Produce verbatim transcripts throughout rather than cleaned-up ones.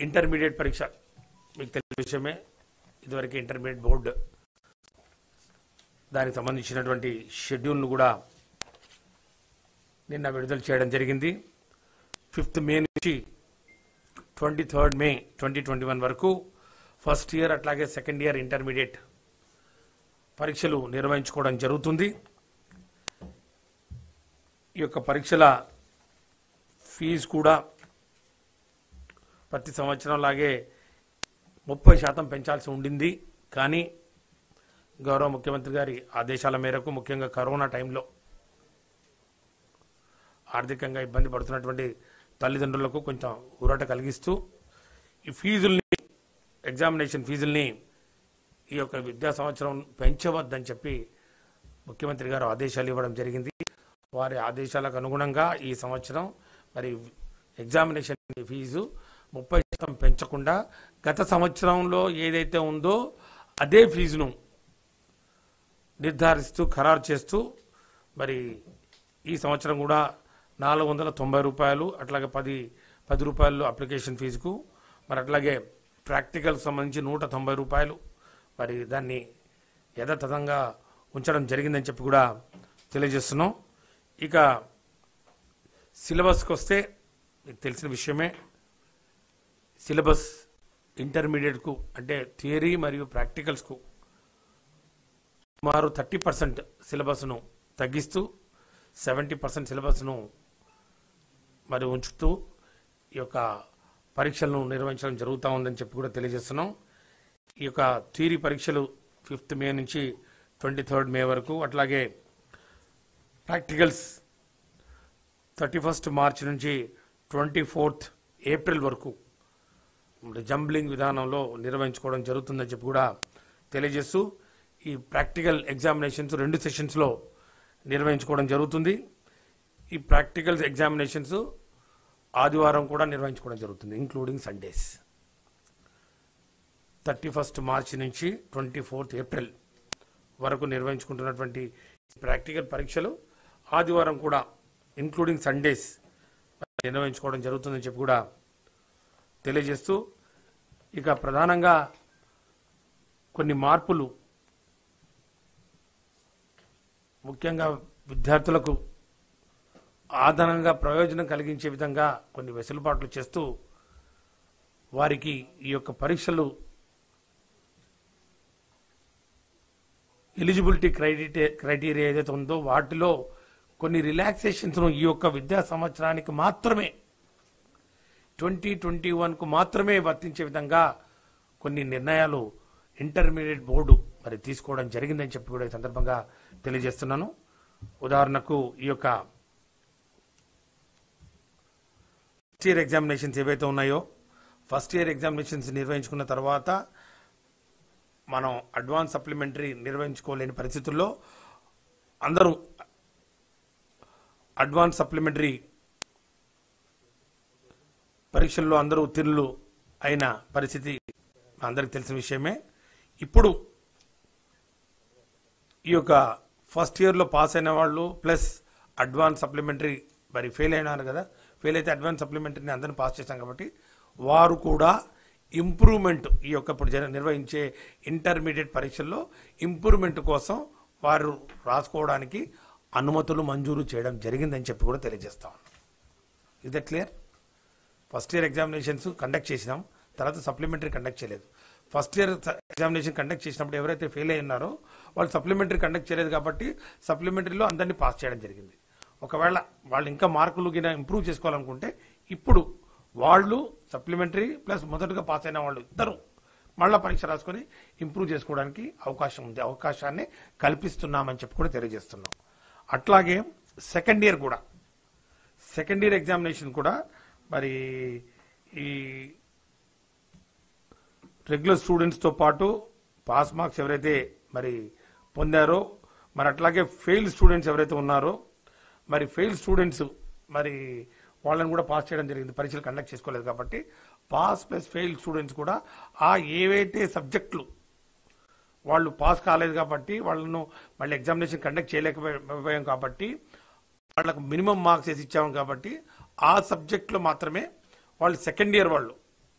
Intermediate పరీక్ష మీకు తెలిసిన విషయమే. ఇదివరకు ఇంటర్మీడియట్ బోర్డు దానికి సంబంధించినటువంటి షెడ్యూల్ను కూడా నిన్న విడుదల చేయడం జరిగింది. ఫిఫ్త్ మే నుంచి twenty third May twenty twenty one వరకు ఫస్ట్ ఇయర్ అట్లాగే సెకండ్ ఇయర్ ఇంటర్మీడియట్ పరీక్షలు నిర్వహించుకోవడం జరుగుతుంది. ఈ యొక్క పరీక్షల ఫీజు కూడా ప్రతి సంవత్సరం లాగే ముప్పై శాతం పెంచాల్సి ఉండింది. కానీ గౌరవ ముఖ్యమంత్రి గారి ఆదేశాల మేరకు ముఖ్యంగా కరోనా టైంలో ఆర్థికంగా ఇబ్బంది పడుతున్నటువంటి తల్లిదండ్రులకు కొంచెం ఊరట కలిగిస్తూ ఈ ఫీజుల్ని ఎగ్జామినేషన్ ఫీజుల్ని ఈ యొక్క విద్యా సంవత్సరం పెంచవద్దని చెప్పి ముఖ్యమంత్రి గారు ఆదేశాలు ఇవ్వడం జరిగింది. వారి ఆదేశాలకు అనుగుణంగా ఈ సంవత్సరం మరి ఎగ్జామినేషన్ ఫీజు ముప్పై శాతం పెంచకుండా గత సంవత్సరంలో ఏదైతే ఉందో అదే ఫీజును నిర్ధారిస్తూ ఖరారు చేస్తూ మరి ఈ సంవత్సరం కూడా నాలుగు వందల తొంభై రూపాయలు అట్లాగే పది పది రూపాయలు అప్లికేషన్ ఫీజుకు, మరి అట్లాగే ప్రాక్టికల్ సంబంధించి నూట తొంభై రూపాయలు మరి దాన్ని యథాతథంగా ఉంచడం జరిగిందని చెప్పి కూడా తెలియజేస్తున్నాం. ఇక సిలబస్కి వస్తే మీకు తెలిసిన విషయమే. సిలబస్ ఇంటర్మీడియట్కు అంటే థియరీ మరియు ప్రాక్టికల్స్కు సుమారు థర్టీ పర్సెంట్ సిలబస్ను తగ్గిస్తూ సెవెంటీ పర్సెంట్ సిలబస్ను మరి ఉంచుతూ ఈ యొక్క పరీక్షలను నిర్వహించడం జరుగుతూ ఉందని చెప్పి కూడా తెలియజేస్తున్నాం. ఈ యొక్క థియరీ పరీక్షలు ఫిఫ్త్ మే నుంచి ట్వంటీ థర్డ్ మే వరకు, అట్లాగే ప్రాక్టికల్స్ థర్టీ ఫస్ట్ మార్చ్ నుంచి ట్వంటీ ఫోర్త్ ఏప్రిల్ వరకు జంబ్లింగ్ విధానంలో నిర్వహించుకోవడం జరుగుతుందని చెప్పి కూడా తెలియజేస్తూ ఈ ప్రాక్టికల్ ఎగ్జామినేషన్స్ రెండు సెషన్స్లో నిర్వహించుకోవడం జరుగుతుంది. ఈ ప్రాక్టికల్ ఎగ్జామినేషన్స్ ఆదివారం కూడా నిర్వహించుకోవడం జరుగుతుంది, ఇంక్లూడింగ్ సండేస్. థర్టీ ఫస్ట్ మార్చి నుంచి ట్వంటీ ఫోర్త్ ఏప్రిల్ వరకు నిర్వహించుకుంటున్నటువంటి ప్రాక్టికల్ పరీక్షలు ఆదివారం కూడా ఇంక్లూడింగ్ సండేస్ నిర్వహించుకోవడం జరుగుతుందని చెప్పి కూడా తెలియజేస్తూ ఇక ప్రధానంగా కొన్ని మార్పులు ముఖ్యంగా విద్యార్థులకు ఆదనంగా ప్రయోజనం కలిగించే విధంగా కొన్ని వెసులుబాట్లు చేస్తూ వారికి ఈ యొక్క పరీక్షలు ఎలిజిబిలిటీ క్రైటీరియా క్రైటీరియా ఏదైతే ఉందో వాటిలో కొన్ని రిలాక్సేషన్స్ను ఈ యొక్క విద్యా సంవత్సరానికి మాత్రమే ట్వంటీ ట్వంటీ వన్కు మాత్రమే వర్తించే విధంగా కొన్ని నిర్ణయాలు ఇంటర్మీడియట్ బోర్డు మరి తీసుకోవడం జరిగిందని చెప్పి కూడా ఈ సందర్భంగా తెలియజేస్తున్నాను. ఉదాహరణకు ఈ యొక్క ఫస్ట్ ఇయర్ ఎగ్జామినేషన్స్ ఏవైతే ఉన్నాయో ఫస్ట్ ఇయర్ ఎగ్జామినేషన్స్ నిర్వహించుకున్న తర్వాత మనం అడ్వాన్స్ సప్లిమెంటరీ నిర్వహించుకోలేని పరిస్థితుల్లో అందరూ అడ్వాన్స్ సప్లిమెంటరీ పరీక్షల్లో అందరూ ఉత్తీర్ణులు అయిన పరిస్థితి అందరికి తెలిసిన విషయమే. ఇప్పుడు ఈ యొక్క ఫస్ట్ ఇయర్లో పాస్ అయిన వాళ్ళు ప్లస్ అడ్వాన్స్ సప్లిమెంటరీ మరి ఫెయిల్ అయినారు కదా, ఫెయిల్ అయితే అడ్వాన్స్ సప్లిమెంటరీని అందరిని పాస్ చేశాం కాబట్టి వారు కూడా ఇంప్రూవ్మెంట్ ఈ యొక్క ఇప్పుడు నిర్వహించే ఇంటర్మీడియట్ పరీక్షల్లో ఇంప్రూవ్మెంట్ కోసం వారు రాసుకోవడానికి అనుమతులు మంజూరు చేయడం జరిగిందని చెప్పి కూడా తెలియజేస్తాం. Is that clear? First year examinations conduct చేసినాం, తర్వాత సప్లిమెంటరీ కండక్ట్ చేయలేదు. ఫస్ట్ ఇయర్ ఎగ్జామినేషన్ కండక్ట్ చేసినప్పుడు ఎవరైతే ఫెయిల్ అయి ఉన్నారో వాళ్ళు సప్లిమెంటరీ కండక్ట్ చేయలేదు కాబట్టి సప్లిమెంటరీలో అందరినీ పాస్ చేయడం జరిగింది. ఒకవేళ వాళ్ళు ఇంకా మార్కులు గిన ఇంప్రూవ్ చేసుకోవాలనుకుంటే ఇప్పుడు వాళ్ళు సప్లిమెంటరీ ప్లస్ మొదటగా పాస్ అయిన వాళ్ళు ఇద్దరు మళ్ళీ పరీక్ష రాసుకొని ఇంప్రూవ్ చేసుకోవడానికి అవకాశం ఉంది, అవకాశాన్ని కల్పిస్తున్నామని చెప్పి కూడా తెలియజేస్తున్నాం. అట్లాగే సెకండ్ ఇయర్ కూడా సెకండ్ ఇయర్ ఎగ్జామినేషన్ కూడా మరి ఈ రెగ్యులర్ స్టూడెంట్స్తో పాటు పాస్ మార్క్స్ ఎవరైతే మరి పొందారో మరి అట్లాగే ఫెయిల్ స్టూడెంట్స్ ఎవరైతే ఉన్నారో మరి ఫెయిల్ స్టూడెంట్స్ మరి వాళ్ళని కూడా పాస్ చేయడం జరిగింది, పరీక్షలు కండక్ట్ చేసుకోలేదు కాబట్టి పాస్ ప్లస్ ఫెయిల్ స్టూడెంట్స్ కూడా ఆ ఏవైతే సబ్జెక్టులు వాళ్ళు పాస్ కాలేదు కాబట్టి వాళ్ళను మళ్ళీ ఎగ్జామినేషన్ కండక్ట్ చేయలేకపోయాం కాబట్టి వాళ్ళకు మినిమం మార్క్స్ వేసి ఇచ్చాము కాబట్టి ఆ సబ్జెక్టులో మాత్రమే వాళ్ళు సెకండ్ ఇయర్ వాళ్ళు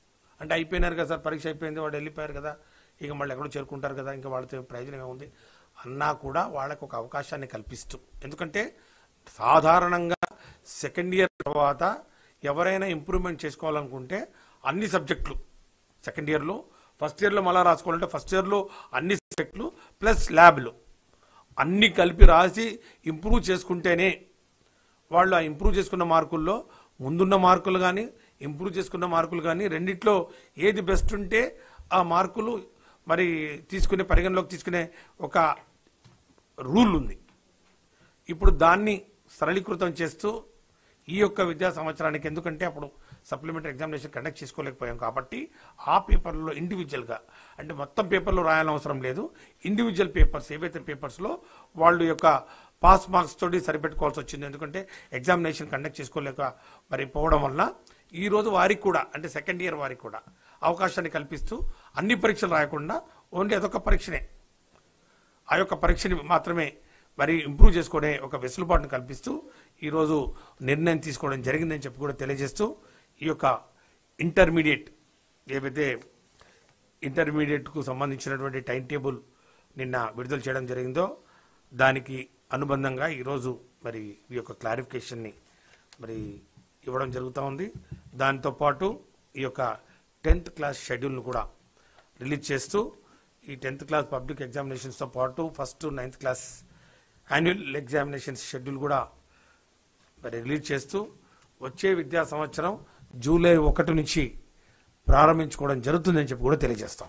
అంటే అయిపోయినారు కదా సార్, పరీక్ష అయిపోయింది, వాడు వెళ్ళిపోయారు కదా, ఇక మళ్ళీ ఎక్కడో చేరుకుంటారు కదా, ఇంకా వాళ్ళతో ప్రయోజనం ఉంది అన్నా కూడా వాళ్ళకు ఒక అవకాశాన్ని కల్పిస్తూ, ఎందుకంటే సాధారణంగా సెకండ్ ఇయర్ తర్వాత ఎవరైనా ఇంప్రూవ్మెంట్ చేసుకోవాలనుకుంటే అన్ని సబ్జెక్టులు సెకండ్ ఇయర్లో, ఫస్ట్ ఇయర్లో మళ్ళీ రాసుకోవాలంటే ఫస్ట్ ఇయర్లో అన్ని సబ్జెక్టులు ప్లస్ ల్యాబ్లు అన్నీ కలిపి రాసి ఇంప్రూవ్ చేసుకుంటేనే వాళ్ళు ఆ ఇంప్రూవ్ చేసుకున్న మార్కుల్లో ముందున్న మార్కులు కానీ ఇంప్రూవ్ చేసుకున్న మార్కులు కానీ రెండిట్లో ఏది బెస్ట్ ఉంటే ఆ మార్కులు మరి తీసుకునే పరిగణలోకి తీసుకునే ఒక రూల్ ఉంది. ఇప్పుడు దాన్ని సరళీకృతం చేస్తూ ఈ యొక్క విద్యా సంవత్సరానికి, ఎందుకంటే అప్పుడు సప్లిమెంటరీ ఎగ్జామినేషన్ కండక్ట్ చేసుకోలేకపోయాం కాబట్టి ఆ పేపర్లో ఇండివిజువల్గా, అంటే మొత్తం పేపర్లో రాయాలవసరం లేదు, ఇండివిజువల్ పేపర్స్ ఏవైతే పేపర్స్లో వాళ్ళు యొక్క పాస్ మార్క్స్ తోటి సరిపెట్టుకోవాల్సి వచ్చింది. ఎందుకంటే ఎగ్జామినేషన్ కండక్ట్ చేసుకోలేక మరి పోవడం వల్ల ఈరోజు వారికి కూడా, అంటే సెకండ్ ఇయర్ వారికి కూడా అవకాశాన్ని కల్పిస్తూ అన్ని పరీక్షలు రాయకుండా ఓన్లీ అదొక పరీక్షనే, ఆ యొక్క పరీక్షని మాత్రమే మరి ఇంప్రూవ్ చేసుకునే ఒక వెసులుబాటును కల్పిస్తూ ఈరోజు నిర్ణయం తీసుకోవడం జరిగిందని చెప్పి కూడా తెలియజేస్తూ, ఈ యొక్క ఇంటర్మీడియట్ ఏవైతే ఇంటర్మీడియట్కు సంబంధించినటువంటి టైం టేబుల్ నిన్న విడుదల చేయడం జరిగిందో దానికి అనుబంధంగా ఈరోజు మరి ఈ యొక్క క్లారిఫికేషన్ని మరి ఇవ్వడం జరుగుతూ ఉంది. దాంతోపాటు ఈ యొక్క టెన్త్ క్లాస్ షెడ్యూల్ను కూడా రిలీజ్ చేస్తూ ఈ టెన్త్ క్లాస్ పబ్లిక్ ఎగ్జామినేషన్స్తో పాటు first ninth class annual examinations schedule కూడా మరి రిలీజ్ చేస్తూ వచ్చే విద్యా సంవత్సరం జూలై ఒకటి నుంచి ప్రారంభించుకోవడం జరుగుతుందని చెప్పి కూడా తెలియజేస్తాం.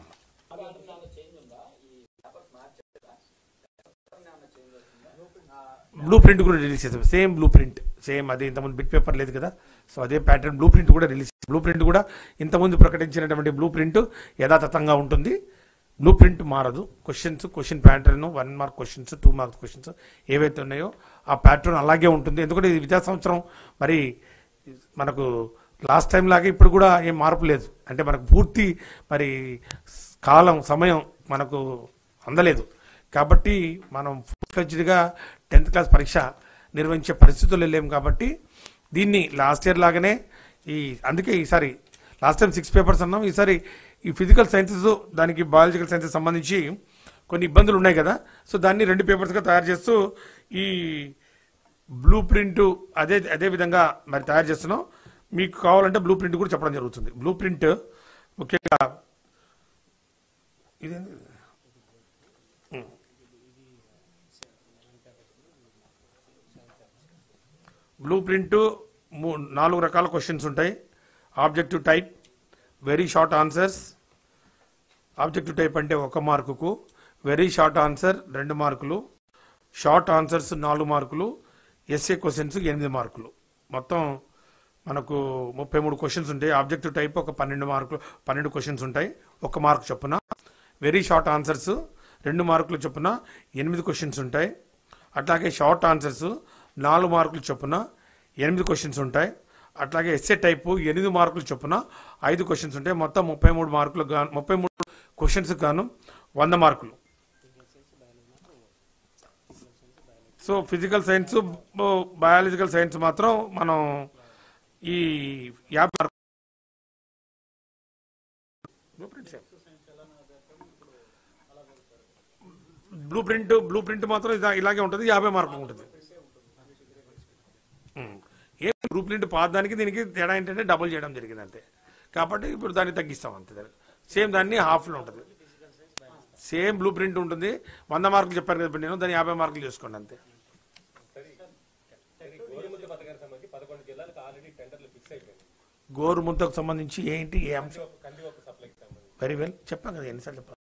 బ్లూ ప్రింట్ కూడా రిలీజ్ చేస్తాం, సేమ్ బ్లూ ప్రింట్, సేమ్ అదే ఇంతకుముందు బిట్ పేపర్ లేదు కదా, సో అదే ప్యాటర్న్ బ్లూ ప్రింట్ కూడా రిలీజ్. బ్లూ ప్రింట్ కూడా ఇంతకుముందు ప్రకటించినటువంటి బ్లూ ప్రింట్ యథాతథంగా ఉంటుంది, బ్లూ ప్రింట్ మారదు. Questions, question pattern, one mark questions, two marks questions ఏవైతే ఉన్నాయో ఆ ప్యాటర్న్ అలాగే ఉంటుంది. ఎందుకంటే ఇది విద్యా సంవత్సరం మరి మనకు లాస్ట్ టైం లాగా ఇప్పుడు కూడా ఏం మార్పు లేదు, అంటే మనకు పూర్తి మరి కాలం సమయం మనకు అందలేదు కాబట్టి మనం ఫ్లెడ్జ్డ్గా టెన్త్ క్లాస్ పరీక్ష నిర్వహించే పరిస్థితులు లేము కాబట్టి దీన్ని లాస్ట్ ఇయర్ లాగానే ఈ అందుకే ఈసారి లాస్ట్ టైం సిక్స్ పేపర్స్ అన్నాం, ఈసారి ఈ ఫిజికల్ సైన్సెస్ దానికి బయాలజికల్ సైన్సెస్ సంబంధించి కొన్ని ఇబ్బందులు ఉన్నాయి కదా, సో దాన్ని రెండు పేపర్స్గా తయారు చేస్తూ ఈ బ్లూ ప్రింట్ అదే అదే విధంగా మరి తయారు చేస్తున్నాం. మీకు కావాలంటే బ్లూ ప్రింట్ కూడా చెప్పడం జరుగుతుంది. బ్లూ ప్రింట్ ముఖ్యంగా ఇదేంటి, బ్లూ ప్రింట్ నాలుగు రకాల క్వశ్చన్స్ ఉంటాయి. Objective type, very short answers. Objective type అంటే ఒక మార్కుకు, వెరీ షార్ట్ ఆన్సర్ రెండు మార్కులు, షార్ట్ ఆన్సర్స్ నాలుగు మార్కులు, ఎస్ఏ క్వశ్చన్స్ ఎనిమిది మార్కులు. మొత్తం మనకు ముప్పై మూడు క్వశ్చన్స్ ఉంటాయి. ఆబ్జెక్టివ్ టైప్ ఒక పన్నెండు మార్కులు పన్నెండు క్వశ్చన్స్ ఉంటాయి, ఒక మార్కు చొప్పున. వెరీ షార్ట్ ఆన్సర్స్ రెండు మార్కులు చొప్పున ఎనిమిది క్వశ్చన్స్ ఉంటాయి. అట్లాగే షార్ట్ ఆన్సర్స్ నాలుగు మార్కులు చొప్పున ఎనిమిది క్వశ్చన్స్ ఉంటాయి. అట్లాగే ఎస్ఏ టైపు ఎనిమిది మార్కులు చొప్పున ఐదు క్వశ్చన్స్ ఉంటాయి. మొత్తం ముప్పై మూడు మార్కులు గాను ముప్పై మూడు క్వశ్చన్స్ గాను వంద మార్కులు. So physical science, biological science మాత్రం మనం ఈ యాభై మార్కులు బ్లూ ప్రింట్ బ్లూ ప్రింట్ మాత్రం ఇలాగే ఉంటుంది, యాభై మార్కులు ఉంటుంది. ఏ బ్లూ ప్రింట్ పాదానికి దీనికి తేడా ఏంటంటే డబుల్ చేయడం జరిగింది అంతే, కాబట్టి ఇప్పుడు దాన్ని తగ్గిస్తాం అంతే. సేమ్ దాన్ని హాఫ్లో ఉంటుంది, సేమ్ బ్లూ ప్రింట్ ఉంటుంది. వంద మార్కులు చెప్పాను కదా నేను, దాన్ని యాభై మార్కులు చేసుకోండి అంతే. గోరుముద్దకు సంబంధించి ఏంటి ఏ అంశం వెరీ వెల్ చెప్పాను కదా, ఎన్నిసార్లు చెప్పాను.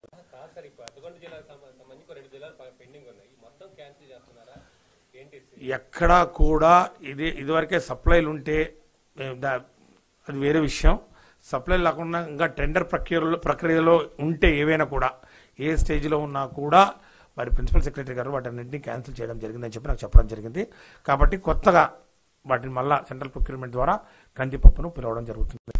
ఎక్కడా కూడా ఇది ఇదివరకే సప్లైలు ఉంటే అది వేరే విషయం, సప్లై లేకుండా ఇంకా టెండర్ ప్రక్రియలో ప్రక్రియలో ఉంటే ఏవైనా కూడా ఏ స్టేజ్లో ఉన్నా కూడా మరి ప్రిన్సిపల్ సెక్రటరీ గారు వాటన్నింటినీ క్యాన్సిల్ చేయడం జరిగిందని చెప్పి నాకు చెప్పడం జరిగింది. కాబట్టి కొత్తగా వాటిని మళ్ళా సెంట్రల్ ప్రొక్యూర్మెంట్ ద్వారా కందిపప్పును పిలవడం జరుగుతుంది.